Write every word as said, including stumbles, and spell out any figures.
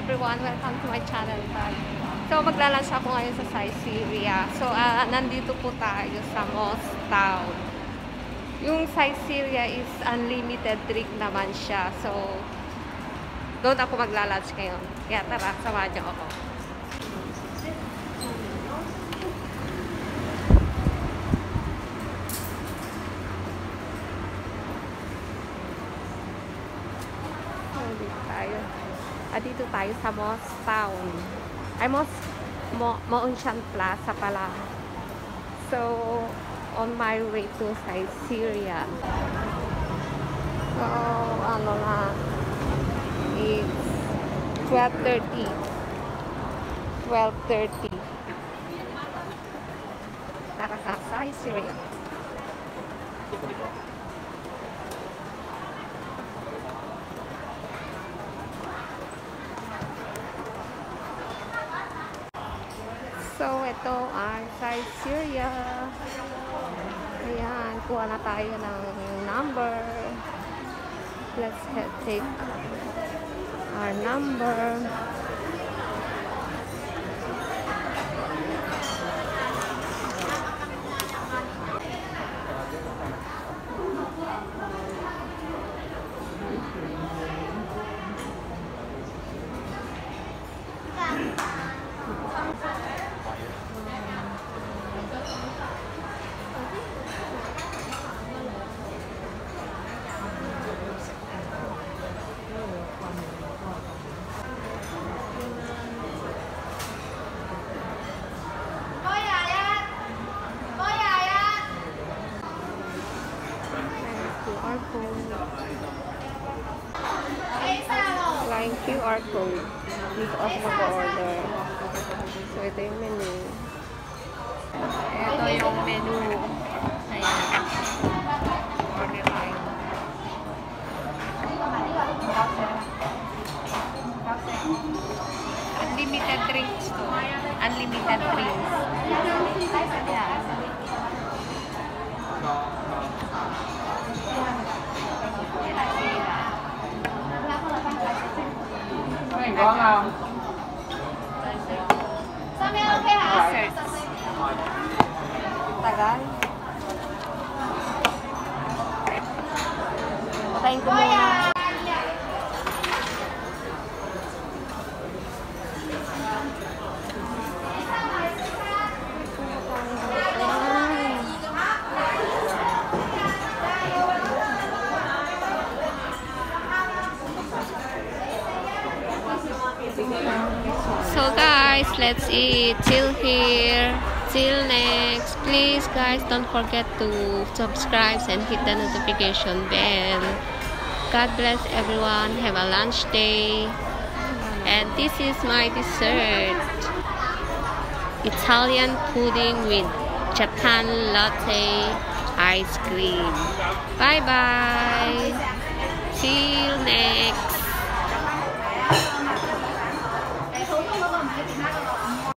everyone! Welcome to my channel. So, maglalunch ako ngayon sa Saizeriya. So, uh, nandito po tayo sa Town. Yung Saizeriya is unlimited drink naman siya. So, doon ako maglalunch ngayon. Kaya tara, samahan niyo ako. Dito tayo. Ah, dito tayo sa Town. Ay, Mos Mo Maunshan Plaza pala. So, on my way to Saizeriya. So, ano na, it's twelve thirty. twelve thirty. Tara sa Saizeriya. So, ito ay Saizeriya. Ayan, kuha na tayo ng number. Let's head take our number. Line Q R code. Dito ako mag-order. So, ito yung menu. Ito yung menu. Ayan. Order line. Unlimited drinks to. Unlimited drinks. Ayan. Tagal. Patayin ko muna. So guys, let's eat. Till here. Till next. Please guys, don't forget to subscribe and hit the notification bell. God bless everyone. Have a lunch day. And this is my dessert. Italian pudding with Japan latte ice cream. Bye bye. Till next.